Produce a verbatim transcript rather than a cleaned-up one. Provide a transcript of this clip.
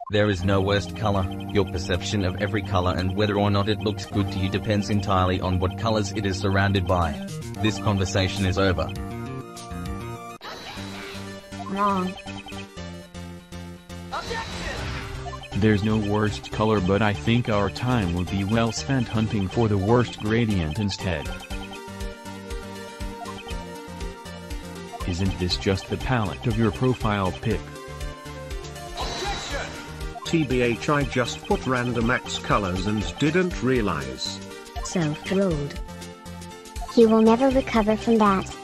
There is no worst color. Your perception of every color and whether or not it looks good to you depends entirely on what colors it is surrounded by. This conversation is over. Wrong. There's no worst color, but I think our time would be well spent hunting for the worst gradient instead. Isn't this just the palette of your profile pic? T B H, I just put random X colors and didn't realize. Self-trolled. He will never recover from that.